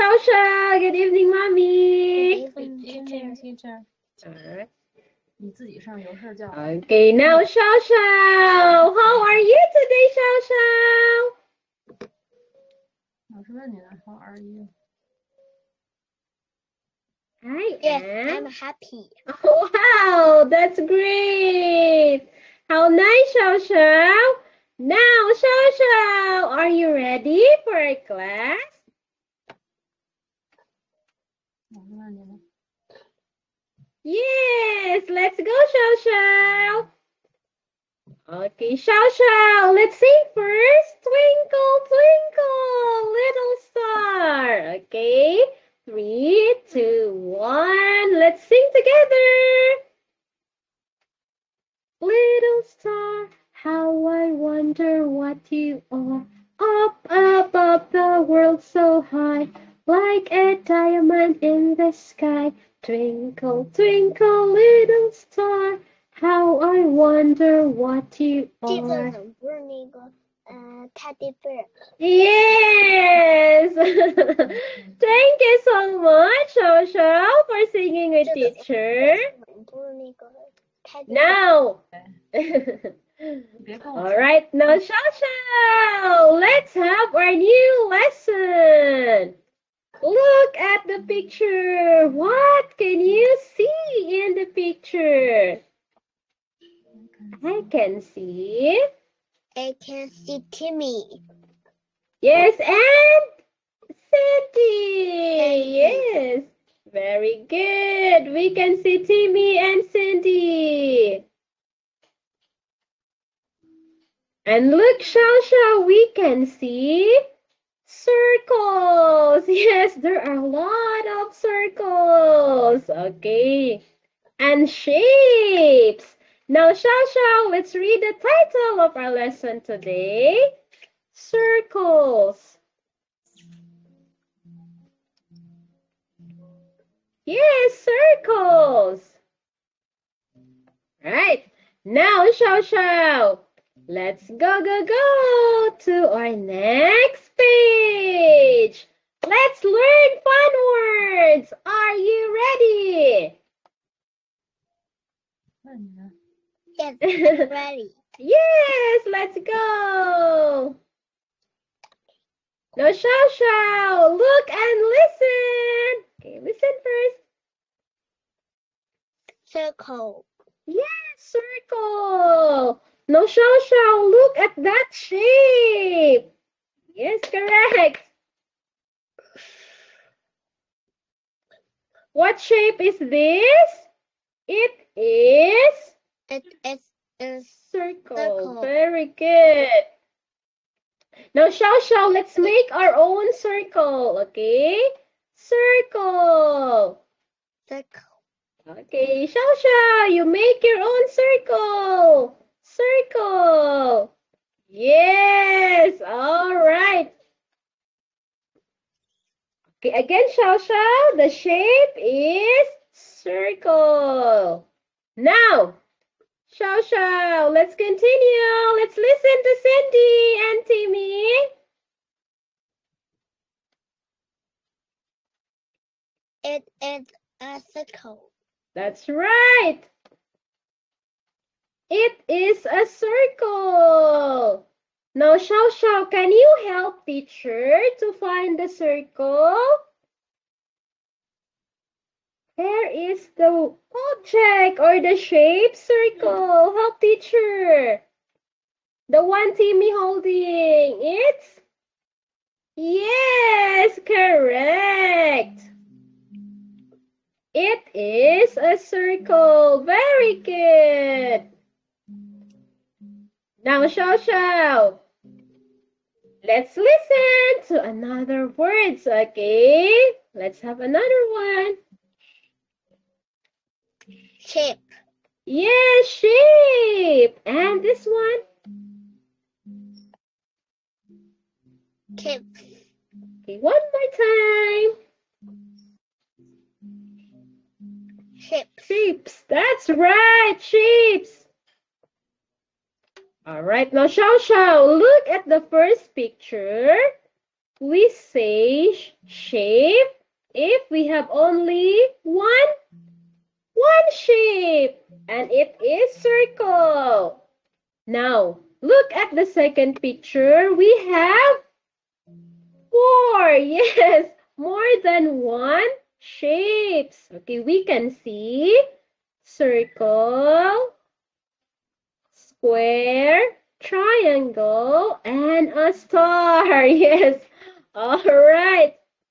Shao Shao. Good evening, mommy. Good evening, teacher. Alright. 你自己上有事叫。 Okay, now Shao Shao. How are you today, Shao Shao? 老师问你了 ，How are you? I'm happy. Oh, wow, that's great. How nice, Shao Shao. Now, Shao Shao, are you ready for a class? 老师问你了。 Yes, let's go, Shao Shao. Okay, Shao Shao, let's sing first. Twinkle, twinkle, little star. Okay, 3, 2, 1. Let's sing together. Little star, how I wonder what you are. Up above the world so high, like a diamond in the sky. Twinkle, twinkle, little star, how I wonder what you 这个 are. 很不是那个teddy bear. Yes! Thank you so much, Shao Shao, for singing with teacher. 不是那个 teddy bear. Now! 别跟我 All right, now Shao Shao, let's have our new lesson. Look at the picture. What can you see in the picture? I can see. I can see Timmy. Yes, and Cindy. Yes, very good. We can see Timmy and Cindy. And look, Shao Shao, we can see circles. Yes, there are a lot of circles. Okay. And shapes. Now, Shao Shao, let's read the title of our lesson today. Circles. Yes, circles. Right. Now, Shao Shao, let's go to our next page. Let's learn fun words. Are you ready? 问你呢。 Yes, I'm ready. Yes, let's go. Now, Shao Shao, look and listen. Okay, listen first. Circle. Yes, circle. Now, Shao Shao, look at that shape. Yes, correct. What shape is this? It is It is a circle. circle. Very good. Now, Shao Shao, let's make our own circle, okay? Circle. circle. Okay, Shao Shao, you make your own circle. Circle. Yes, all right. Okay, again, Shao Shao, the shape is circle. Now, Shao Shao, let's continue. Let's listen to Cindy and Timmy. It is a circle. That's right. It is a circle. Now, Shao Shao, can you help teacher to find the circle? Where is the object or the shape circle? Help teacher. The one Timmy holding. It's? Yes, correct. It is a circle. Very good. Now, Shao Shao, let's listen to another words, okay? Let's have another one. Shape. Yeah, shape. And this one? Shape. Okay, one more time. Shape. Shapes. That's right, shapes. All right, now Shao Shao, look at the first picture. we say shape if we have only one shape, and it is circle. Now, look at the second picture. We have 4. Yes, more than one shapes. Okay, we can see circle, square, triangle, and a star. Yes. All right.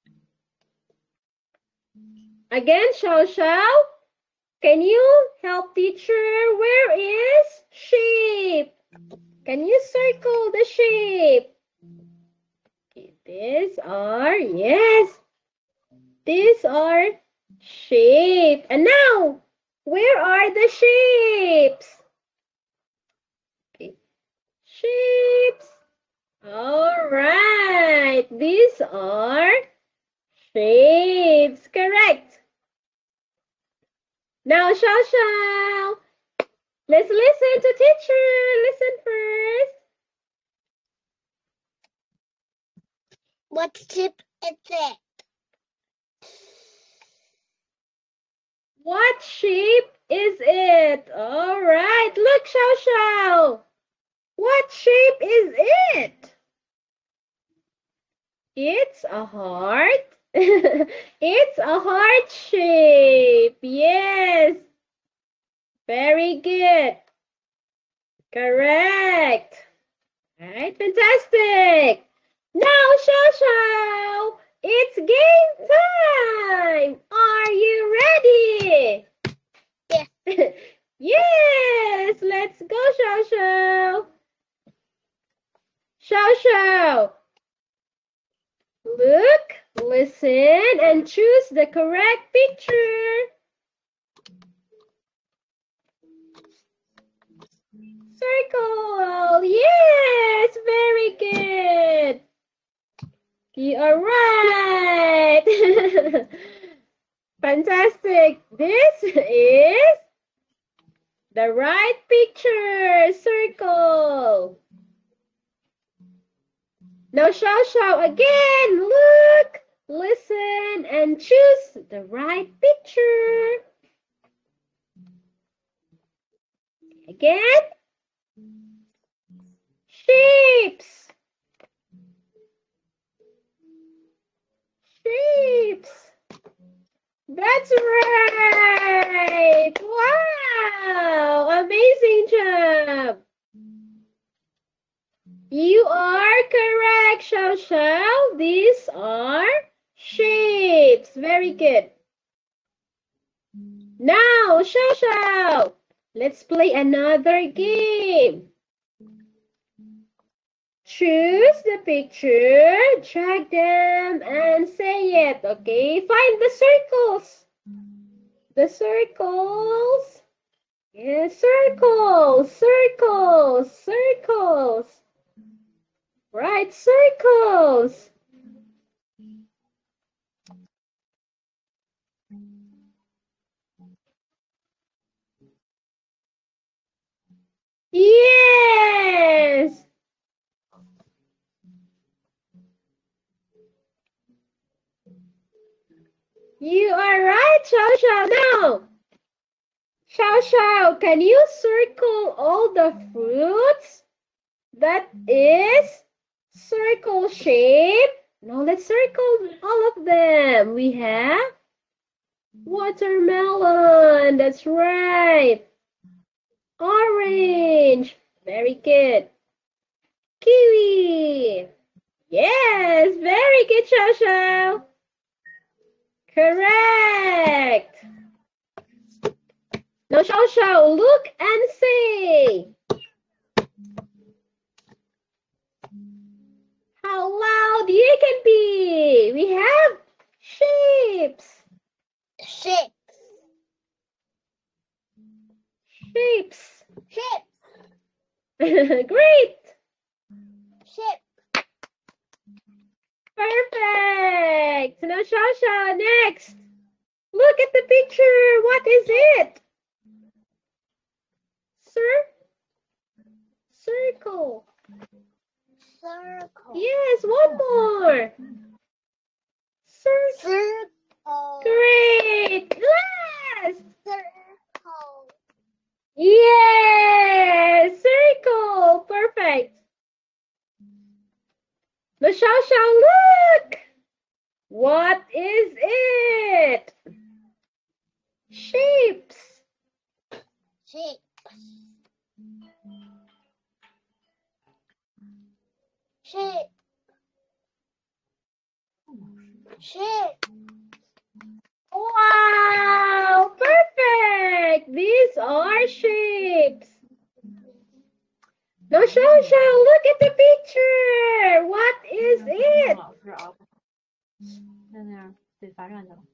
Again, Xiao. Can you help teacher? Where is shape? Can you circle the shape? Okay, these are, yes, these are shape. And now, where are the shapes? Okay, shapes. All right, these are shapes. Correct. Now, Xiao, let's listen to teacher. Listen first. What shape is it? What shape is it? All right, look, Xiao. What shape is it? It's a heart. It's a heart shape. Yes. Very good. Correct. All right, fantastic. Now, Xiao, it's game time. Are you ready? Yes. Yes, let's go, Xiao. Xiao. Look, listen, and choose the correct picture. Circle. Yes, very good. You are right. Fantastic. This is the right picture. Circle. Now, Xiao, again. Look, listen, and choose the right picture. Again. Shapes. Shapes. That's right. Wow. Amazing job. You are correct, Xiao. These are shapes. Very good. Now, Xiao, let's play another game. Choose the picture, drag them, and say it. Okay, find the circles. The circles. Yes, circles, circles, circles. Right, circles. Yes. You are right, Xiao. Now, Xiao, can you circle all the fruits that is circle shape? Now let's circle all of them. We have watermelon. That's right. Orange. Very good. Kiwi. Yes, very good, Xiao. Correct. Now, Xiao, look and say. How loud you can be. We have shapes. Shape. Shapes. Shape. Great. Shape. Perfect. Now, Xiao, next. Look at the picture. What is it? Circle. Circle. Yes, one more. Circle. Circle. Great. Last. Circle. Yes, circle. Perfect. The Xiao, look. What is it? Shapes. Shape. Shape. Shape. Wow, perfect. These are shapes. Now, Xiao, look at the picture. What is it? 老师啊，在那儿得罚站去了。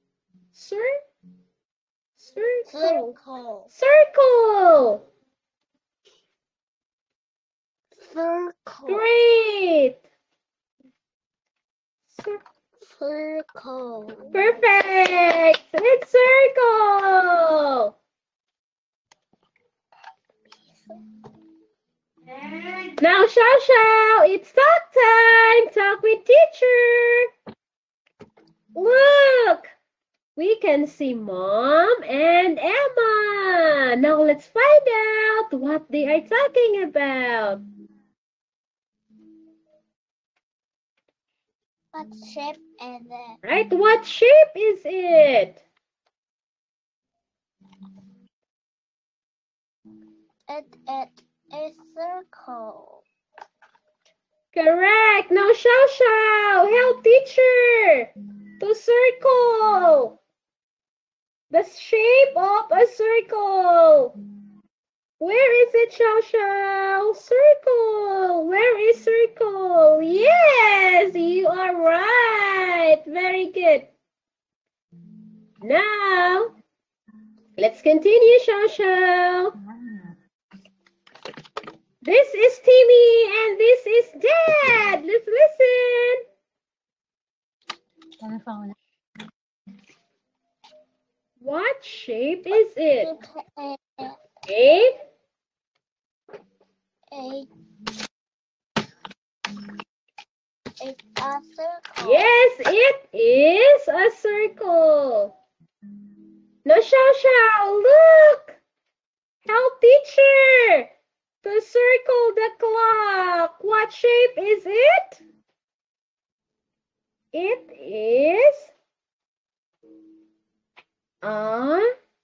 Circle. Circle. Circle. Circle. Great. Circle. Perfect. It's circle. Now, Xiao, it's talk time. Talk with teacher. Look, we can see Mom and Emma. Now let's find out what they are talking about. What shape is it? Right? What shape is it? It is a circle. Correct. Now, Xiao, help teacher to circle the shape of a circle. Where is it, Xiao? Circle. Where is circle? Yes, you are right. Very good. Now, let's continue, Xiao. This is Timmy and this is Dad. Let's listen. 把它放回去。 What shape is it? It A? it's a circle. Yes, it is a circle. Now, Xiao, look. Help teacher to circle the clock. What shape is it? It is a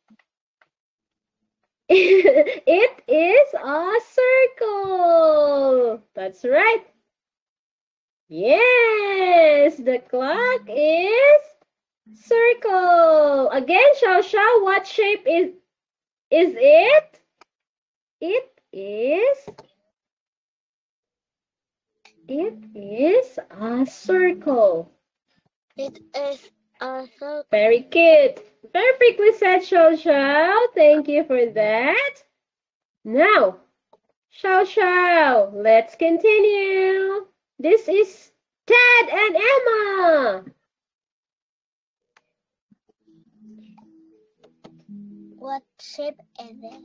it is a circle. That's right. Yes, the clock is circle. Again, Xiao, what shape is it? It is a circle. It is a circle. Very good. Perfectly said, Xiao. Thank you for that. Now, Xiao, let's continue. This is Ted and Emma. What shape is it?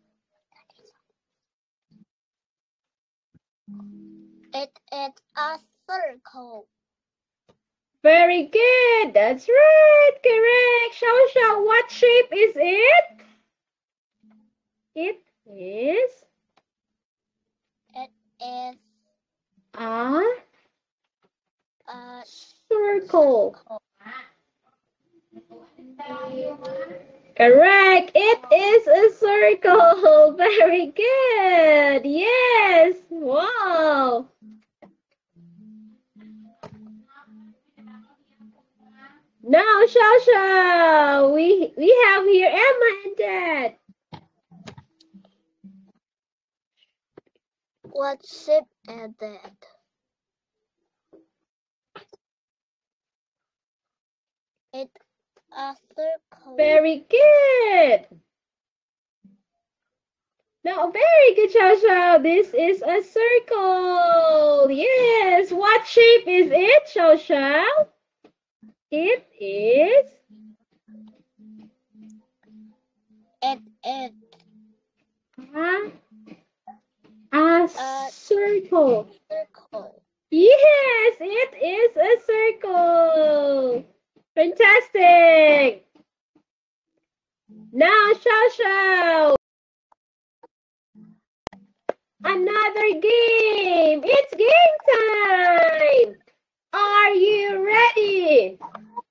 It is a circle. Very good. That's right. Correct. Xiao, what shape is it? It is It is a a circle. circle. Correct. It is a circle. Very good. Yes. Wow. Now, Xiao, we have here Emma and Dad. What shape is it? It's a circle. Very good. Now, very good, Xiao. This is a circle. Yes. What shape is it, Xiao? It is It is a A circle. circle. Yes, it is a circle. Fantastic. Now, Xiao. Another game. It's game time. Are you ready?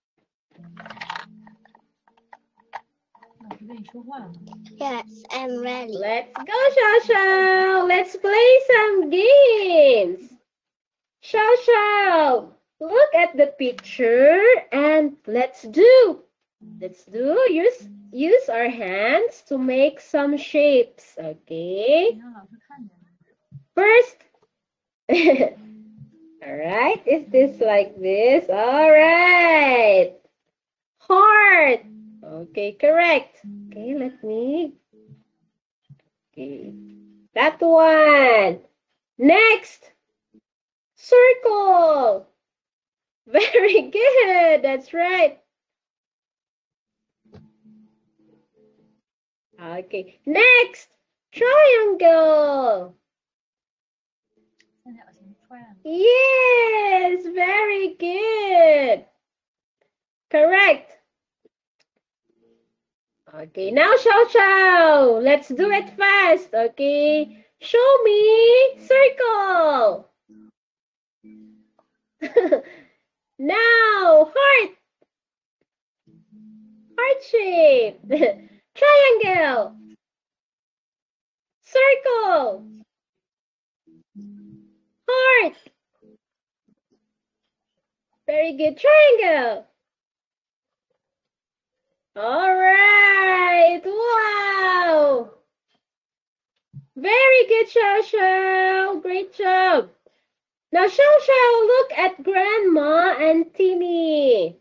老师跟你说话了吗？ Yes, I'm ready. Let's go, Xiao. Let's play some games. Xiao, look at the picture and let's use our hands to make some shapes, okay? 你让老师看见了。 First, all right, is this like this? All right. Heart. Okay, correct. Okay, let me. Okay, that one. Next, circle. Very good. That's right. Okay, next, triangle. 三角形 triangle。 Yes, very good. Correct. Okay, now Xiao. Let's do it fast, okay? Show me circle. Now, heart. Heart shape. Triangle. Circle. Heart. Very good. Triangle. All right. Wow. Very good, Xiao. Great job. Now, Xiao, look at Grandma and Timmy.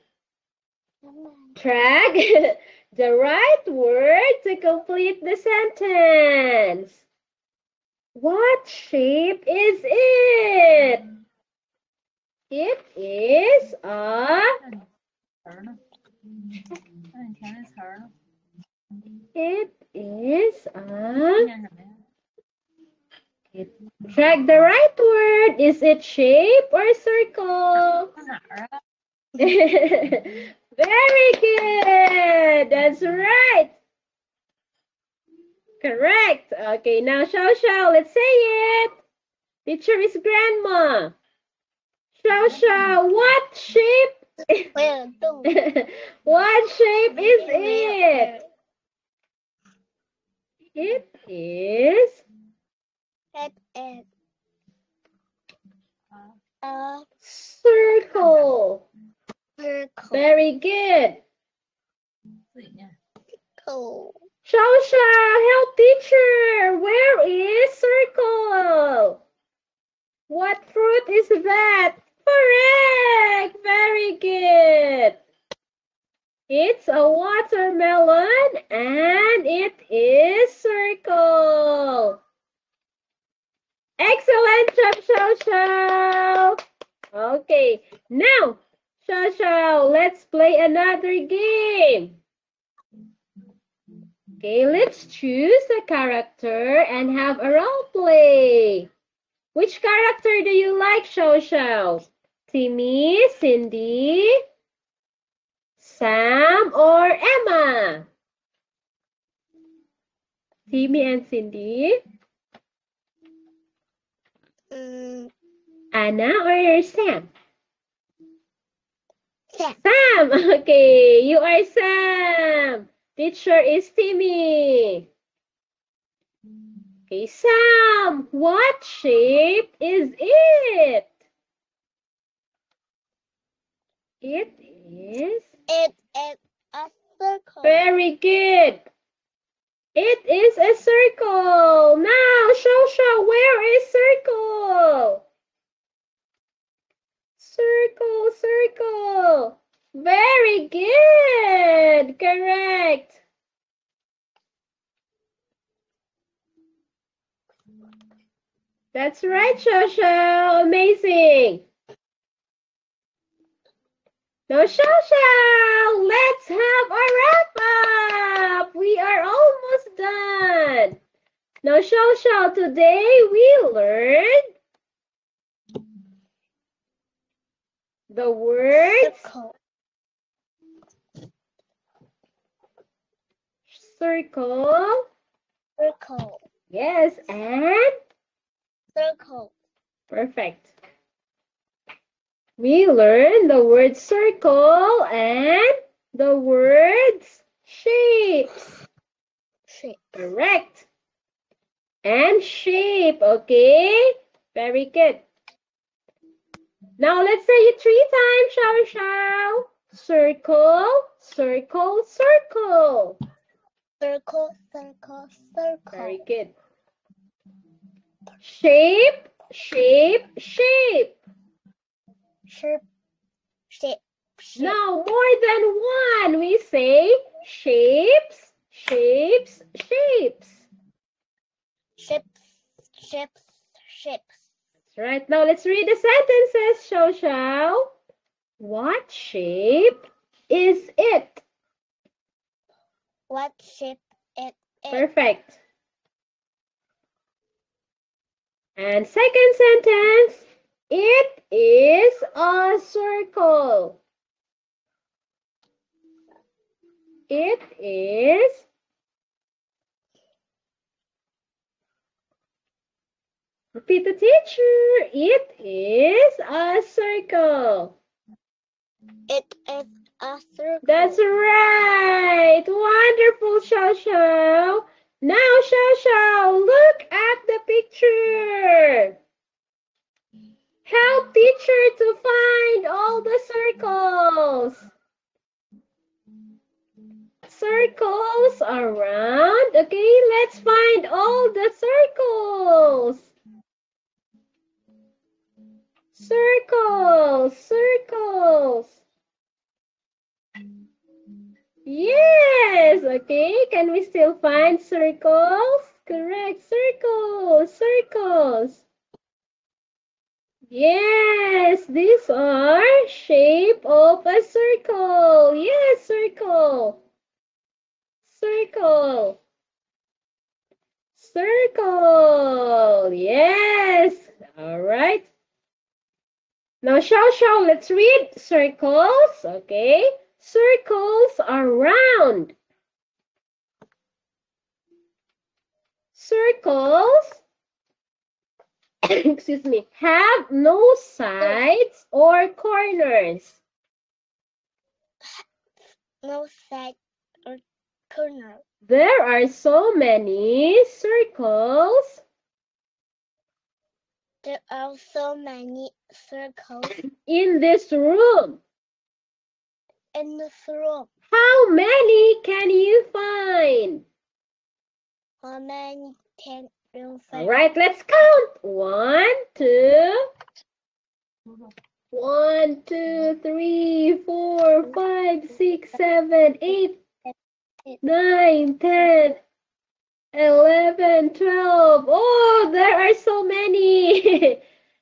Drag the right word to complete the sentence. What shape is it? It is a... 那你词儿呢？那你填的词儿呢？ It is a... 念什么呀？ Drag the right word. Is it shape or circle? 在哪儿啊？ Very good. That's right. Correct. Okay, now Xiao, let's say it. Teacher is Grandma. Xiao, what shape? 我有动。 What shape is it? It is... It is a circle. circle. Very good. 自己念。 Circle. Help teacher. Where is circle? What fruit is that? Correct. Very good. It's a watermelon and it is circle. Excellent job, Xiao. Okay, now, Xiao, let's play another game. Okay, let's choose a character and have a role play. Which character do you like, Xiao? Timmy, Cindy, Sam, or Emma? Timmy and Cindy? Anna or Sam? Sam. Sam. Okay, you are Sam. Teacher is Timmy. Okay, Sam, what shape is it? It is... It is a circle. Very good. It is a circle. Now, Xiao, where is circle? Circle. Very good. Correct. That's right, Xiao. Amazing. Now, Xiao, let's have a wrap up. We are almost done. Now, Xiao, today we learned the words circle. Circle. Yes, and Circle. perfect. We learned the word circle and the words shapes. Shape. Correct. And shape, okay? Very good. Now let's say it 3 times, Xiao. Circle, circle, circle. Circle, circle, circle. Very good. Shape, shape, shape. Shape, shape, shape. Now more than one, we say shapes, shapes, shapes. Shapes, shapes, shapes. That's right. Now let's read the sentences, Xiao. What shape is it? What shape it is? Perfect. And second sentence, it is a circle. It is repeat the teacher. It is a circle. It is a circle. That's right. Wonderful, Xiao. Now, Xiao, look at the picture. Help teacher to find all the circles. Circles are round. Okay, let's find all the circles. Circles, circles. Yes, okay. Can we still find circles? Correct, circles, circles. Yes, these are shape of a circle. Yes, circle. Circle. Circle. Yes. All right. Now, Xiao, let's read circles. Okay. Circles are round. Circles, excuse me, have no sides or corners. No side or corner. There are so many circles There are so many circles in this room. in this room. How many can you find? How many can you All find? right, let's count. 1, 2, 1, 2, 3, 4, 5, 6, 7, 8, 9, 10, 11, 12. Oh, there are so many.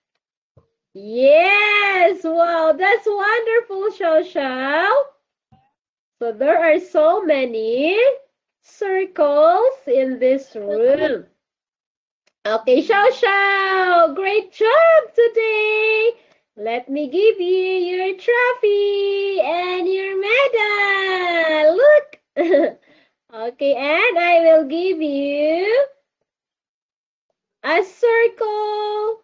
Yes, wow, that's wonderful, Xiao. So there are so many circles in this room. Okay, Xiao, great job today. Let me give you your trophy and your medal. Look. Okay, and I will give you a circle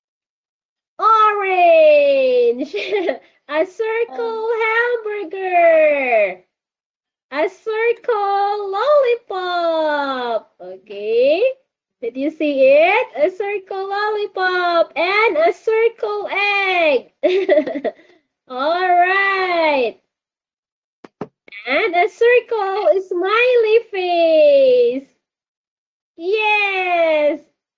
orange, a circle hamburger, a circle lollipop. Okay, did you see it? A circle lollipop and a circle egg. All right. And a circle smiley face. Yes.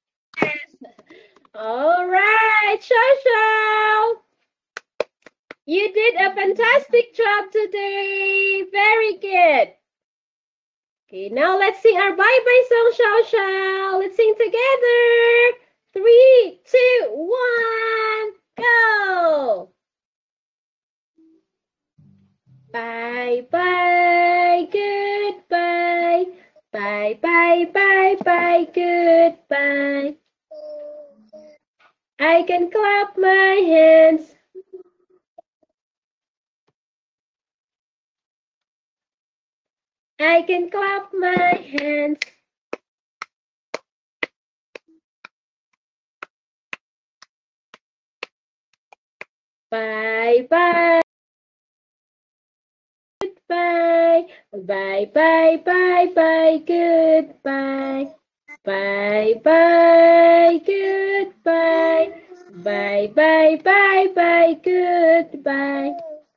All right, Xiao. You did a fantastic job today. Very good. Okay, now let's sing our bye-bye song, Xiao. Let's sing together. 3, 2, 1, go. Bye-bye, goodbye. Bye. Bye, bye, bye, bye, goodbye. I can clap my hands. I can clap my hands. Bye, bye. Goodbye. Bye, bye, bye, bye, goodbye. Bye, bye, goodbye. Bye, bye, bye, bye, goodbye.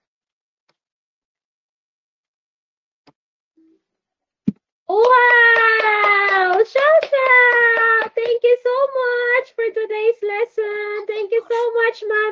Wow! Shasha! Thank you so much for today's lesson. Thank you so much, Ma.